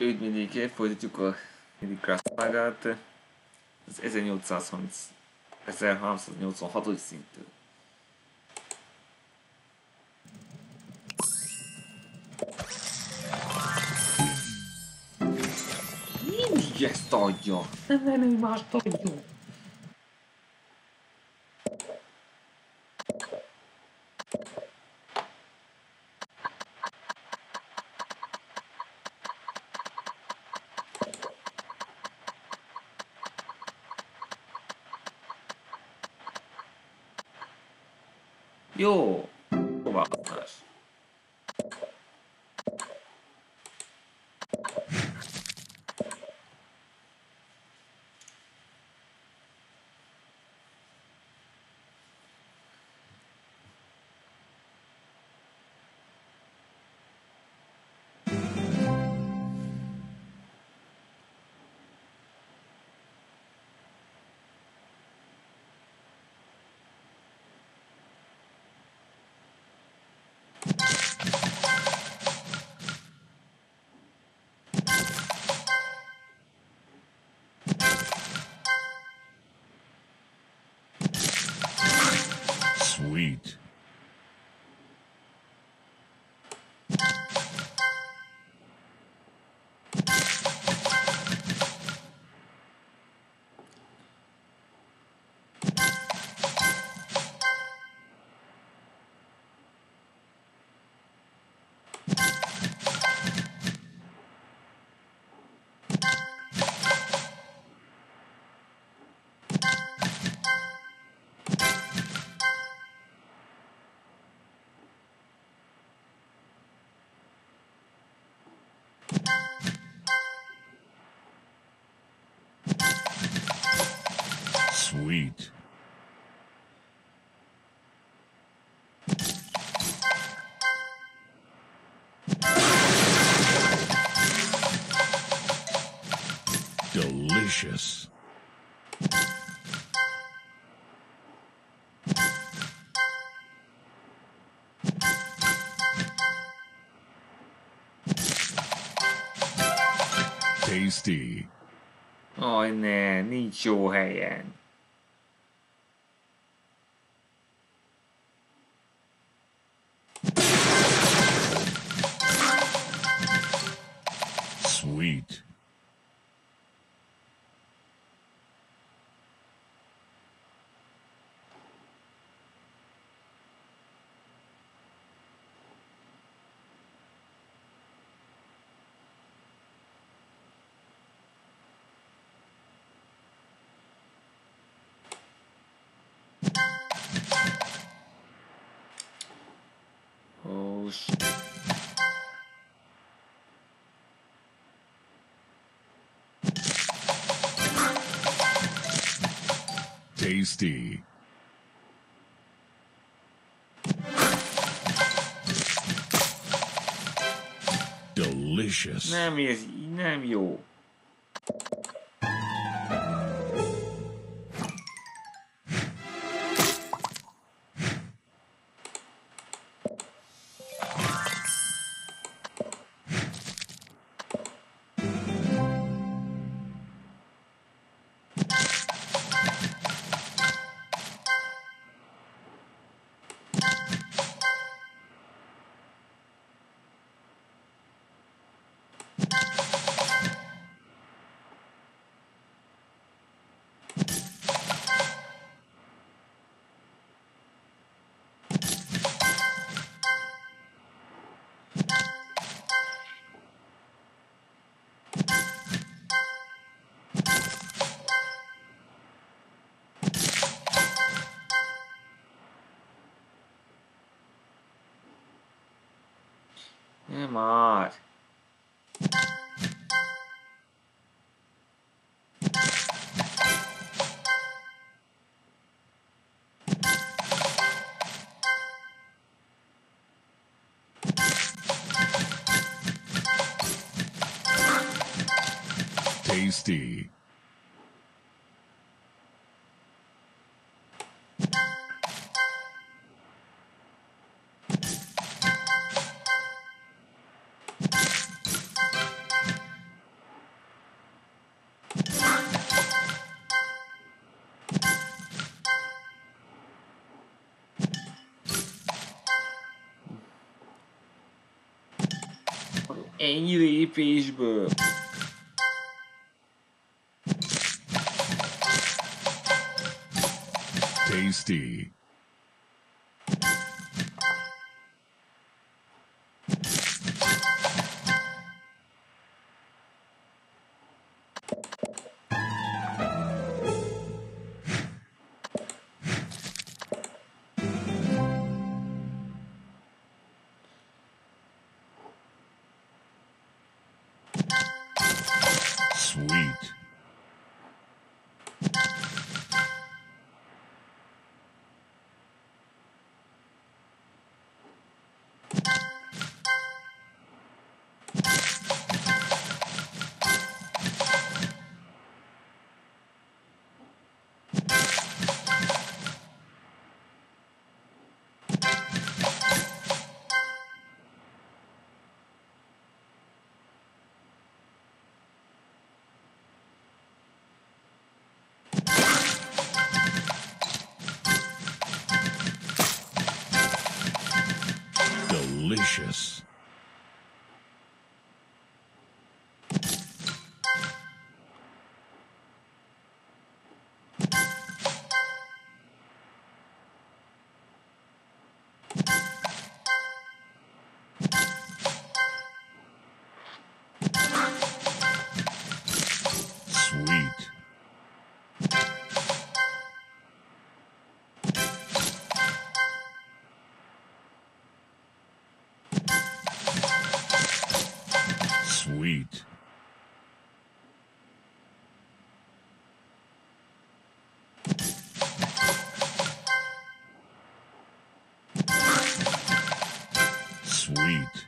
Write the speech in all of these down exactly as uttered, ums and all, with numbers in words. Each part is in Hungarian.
Üdv mindig, folytatjuk a Minecraft szágát az ezernyolcszázharminc ezerháromszáznyolcvanhat. szintől. Mindig ezt adja! Nem lenni mást adjon! Jó, próbálkozás. Sweet. Sweet. Delicious. Tasty. Aj ne, nincs jó helyen. Sweet. Oh shit. Tasty. Delicious. Nem, ez így nem jó. Nem már. Tasty. Ennyi lépésből. Tasty. Sweet. Delicious. Sweet. Sweet. Sweet.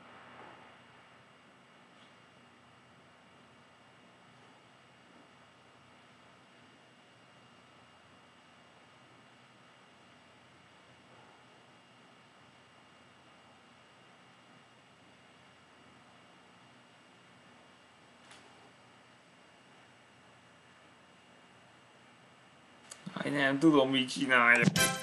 Aj, nem tudom, mit csinálja.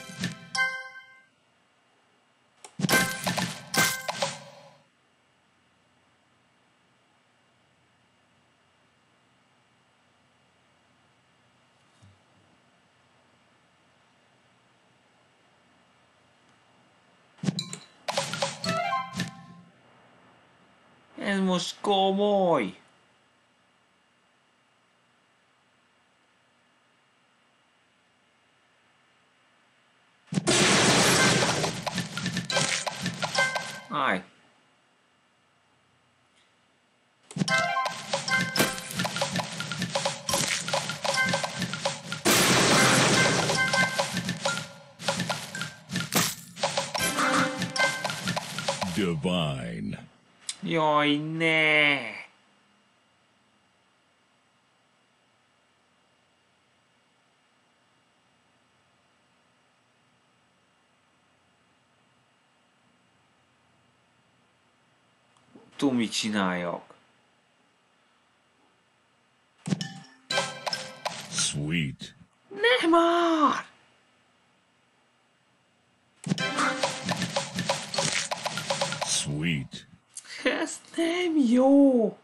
Ez most komoly. Aj. Divine. Jaj, ne. Tudom, mit csináljak. Sweet. Ne már! Sweet. Ez nem jó.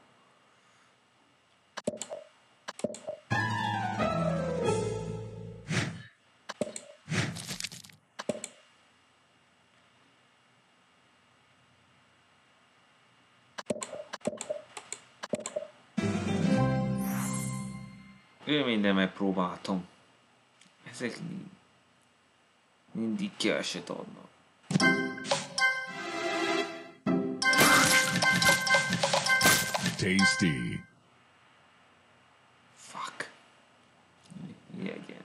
Ő minden megpróbáltam. Ezek mindig keveset adnak. Tasty. Fuck. Igen.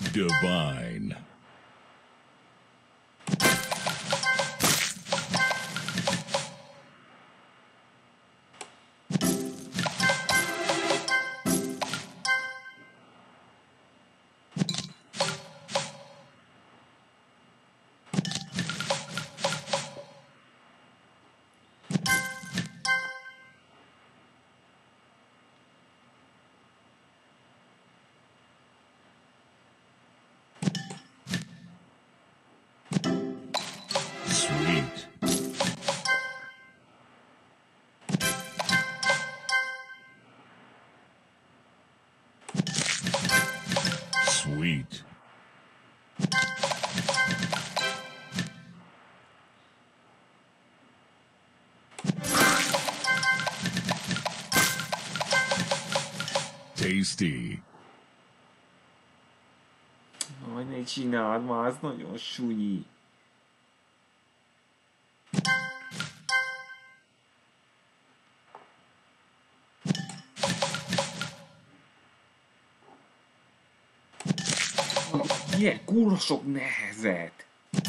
Divine. Sweet. Sweet. Tasty. Aj, ne csináld már, ez nagyon súlyi. Ilyen kurva sok nehezet.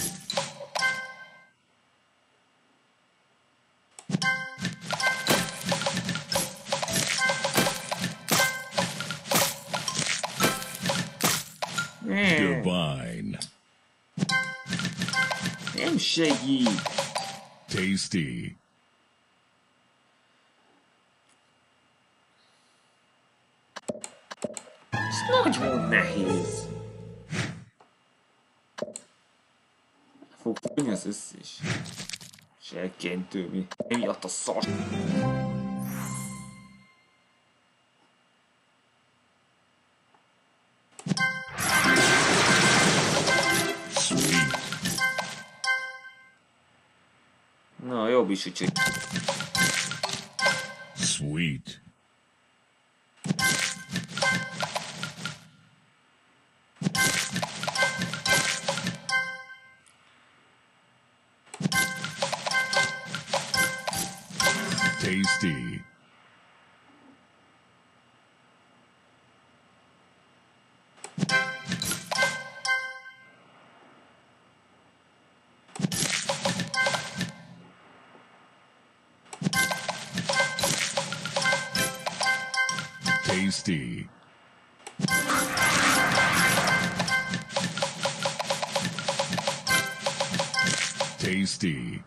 Nem, Divine. nem segít. Tasty. Ez nagyon nehéz. Fog fogni az összes. Serkentő mi. Emiatt a szar. Sweet. Na, jobb is, hogy csak... Sweet. Tasty. Tasty. Tasty.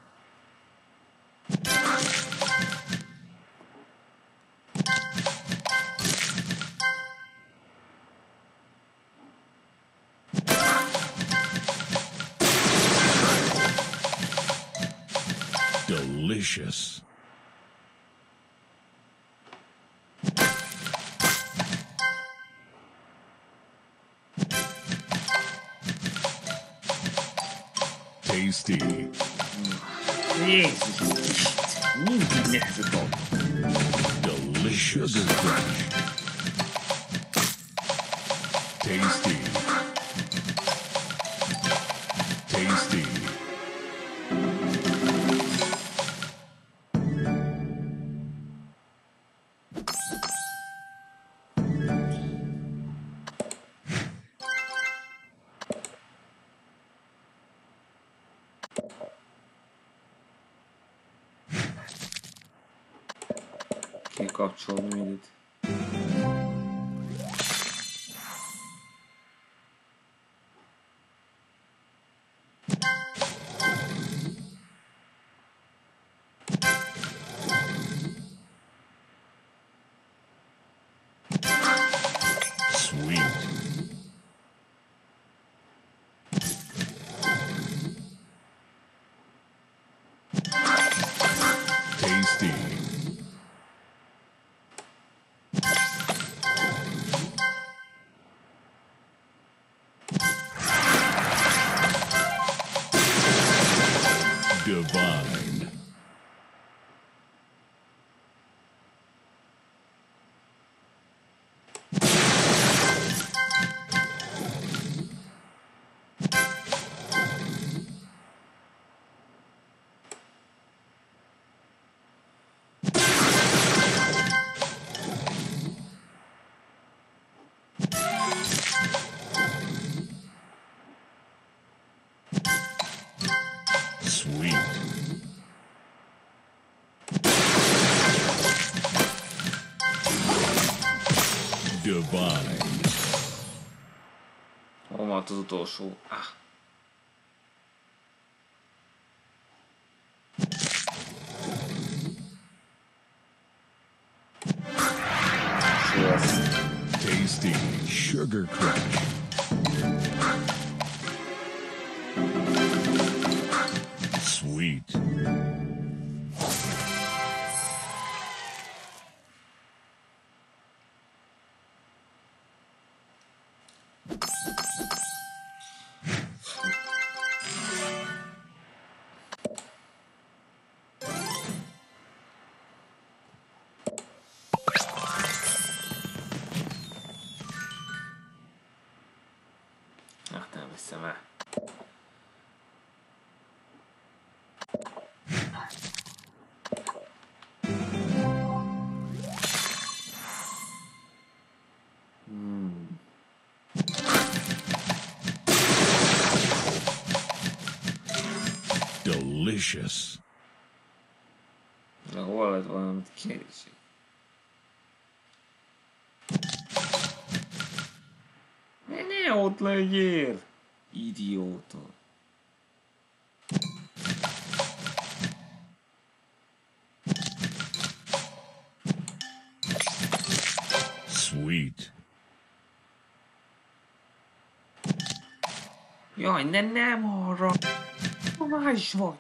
Delicious. Tasty. Jézus, mindig nehezet ad. Delicious. Sugar Crush. Tasty. Tasty. Kikapcsolni mindent. Sweet. Tasty. Divine. Hol van az utolsó? Ah. Tasty Sugar Crush. Sweet. Ah, nem hiszem el. Hmm. Delicious. Na, hol lett valamit kérdési? Ne, ne ott legyél! Idióta. Sweet. Jaj, ne, nem arra! Hová is vagy?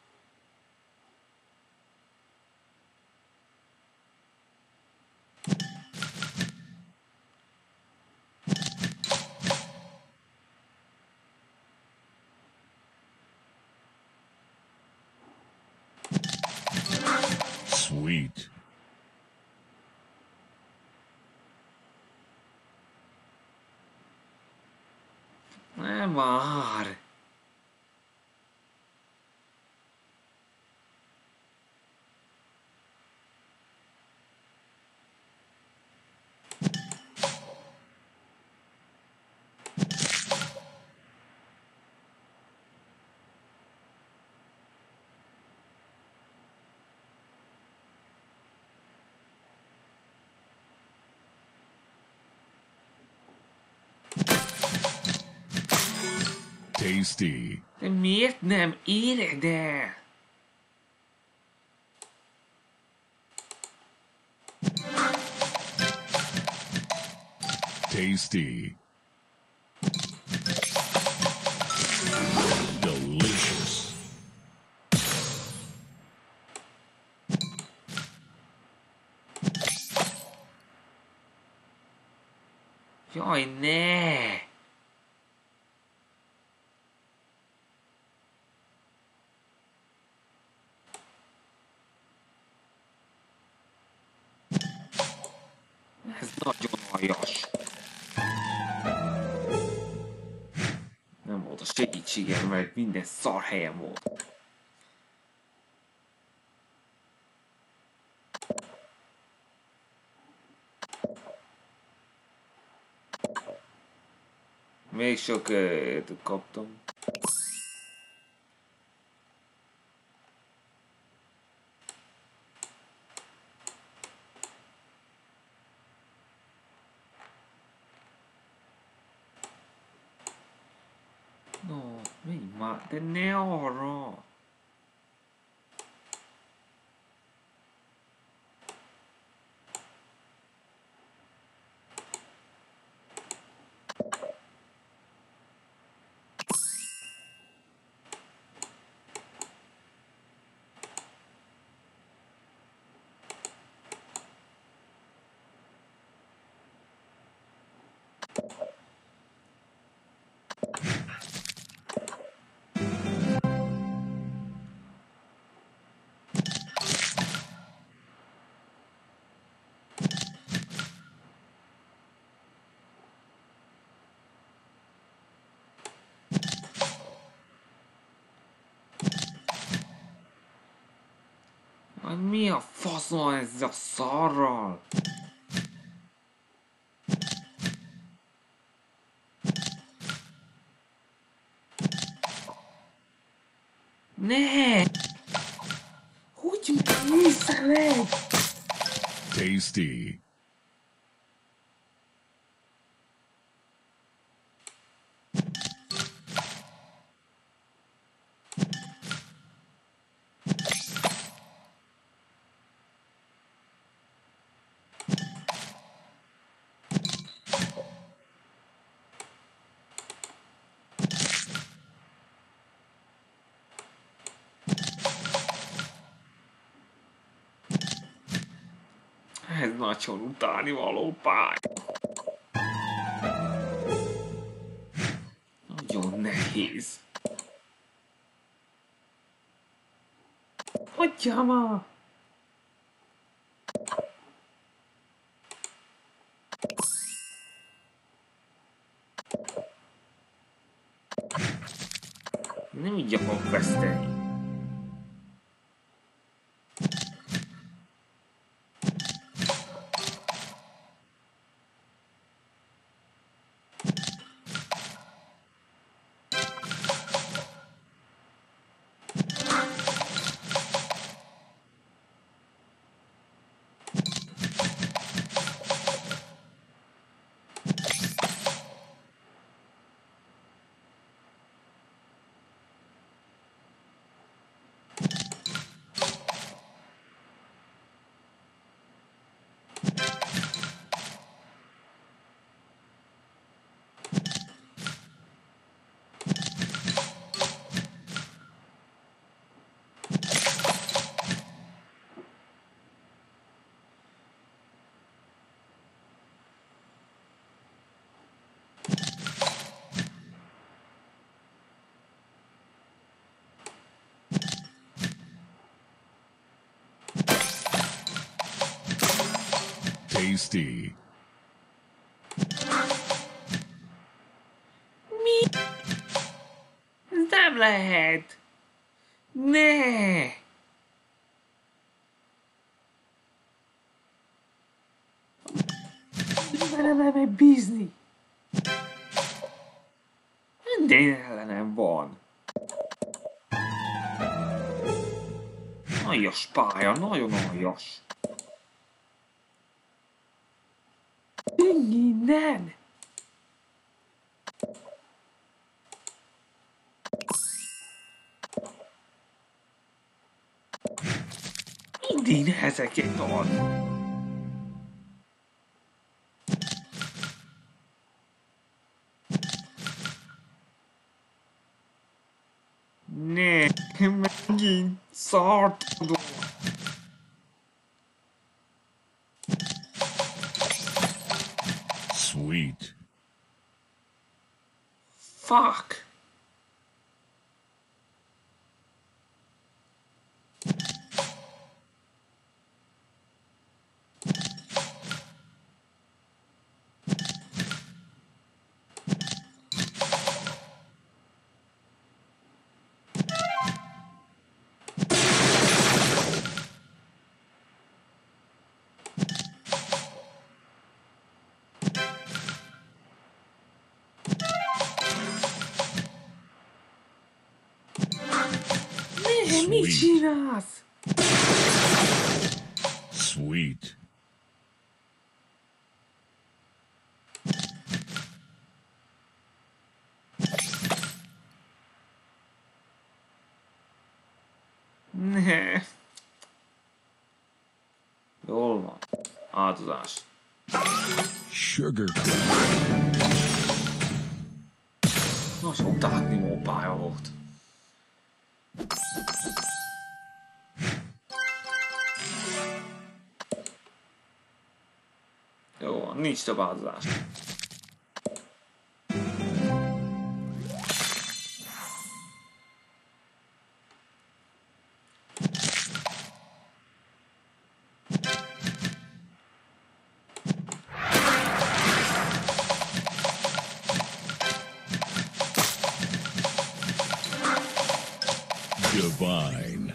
Sweet. Nem már! Tasty. De miért nem éred el? Tasty. Delicious. Jaj, ne! Ez nagyon aljas. Nem volt a segítségem, mert minden szar helyen volt. Még sok uh, kaptam. No, menj már, de ne arra! Mi a faszom ezzel a szarral? Ne! Hogy műszeled? Tasty. Ez nagyon utáni való pálya. Nagyon nehéz. Hagyjál már! Nem így akarok veszteni. Tasty. Mi? Ez nem lehet! Ne! Nem lehet bízni! Minden ellenem van! Aljas pálya, nagyon aljas! Gyeng innen! Mindig ezeket ad! Ne, megint szart adom! Sweet. Fuck! Ne, mit csinálsz? Sweet. Ne. Jól van. Áldozás. Sugar crack. Na, sok tátnimó pálya volt. Jó van, nincs több áldozás. Divine.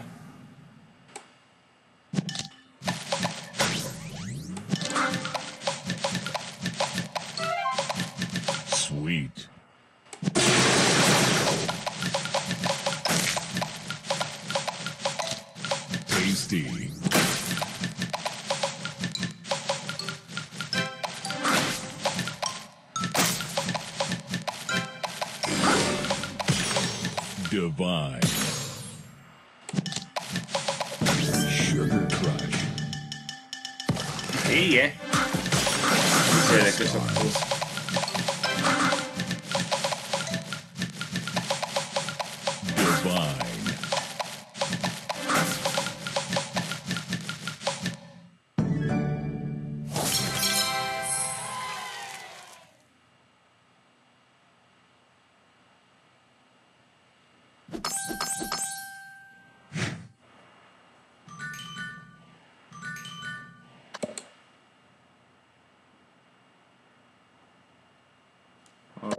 Sweet. Tasty. Divine. Sugar Crush. Igen. Érdekes akkor. Divine.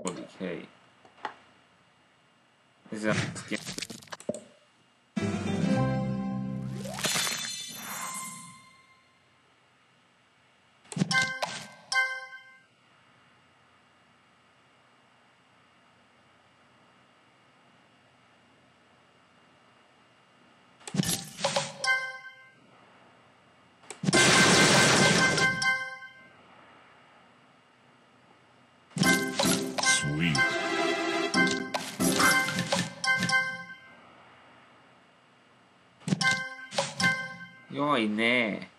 harmadik hely. Ezzel Sweet. Jaj, ne!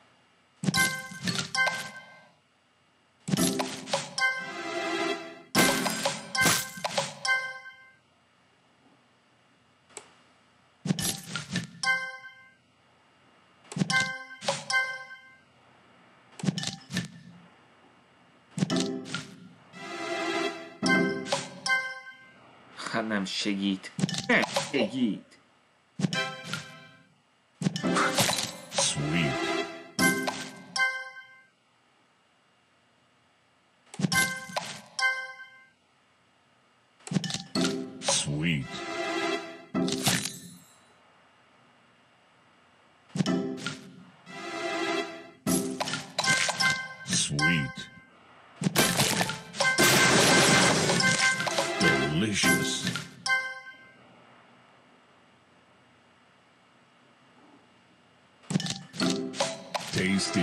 Hát nem segít. Nem segít. Sweet. Sweet. Sweet. Delicious. Tasty.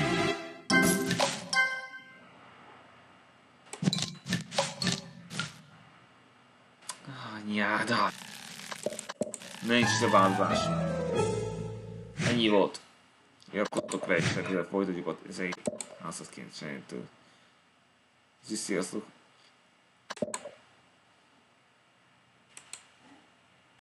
Anyáda. Nincs is a változás. Ennyi volt. Iratkozzatok le, és ezzel folytatjuk ott ezért házasként csinálni tőle. Sziasztok!